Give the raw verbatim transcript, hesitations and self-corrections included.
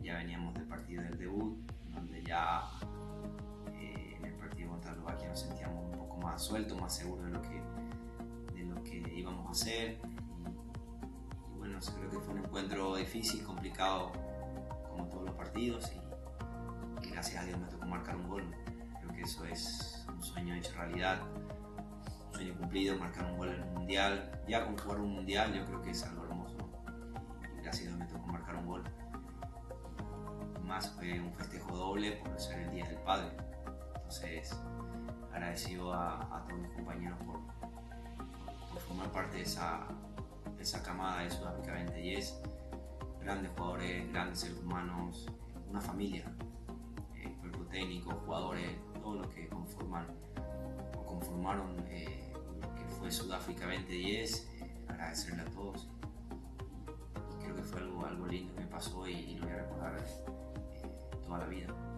ya veníamos del partido del debut, donde ya eh, en el partido contra Eslovaquia nos sentíamos un poco más sueltos, más seguros de lo que, de lo que íbamos a hacer. Y, y bueno, creo que fue un encuentro difícil, complicado, como todos los partidos, y, y gracias a Dios me tocó marcar un gol. Creo que eso es un sueño hecho realidad, un sueño cumplido, marcar un gol en un mundial. Ya con jugar un mundial yo creo que es algo hermoso, y gracias a Dios me tocó marcar un gol. Más fue un festejo doble por ser el Día del Padre. Entonces, agradecido a, a todos mis compañeros por, por formar parte de esa, de esa camada de Sudáfrica veinte diez. Grandes jugadores, grandes seres humanos, una familia, eh, cuerpo técnico, jugadores, todo lo que conforman o conformaron eh, lo que fue Sudáfrica veinte diez. Eh, agradecerle a todos. Y creo que fue algo, algo lindo que me pasó, y, y lo voy a recordar toda la vida.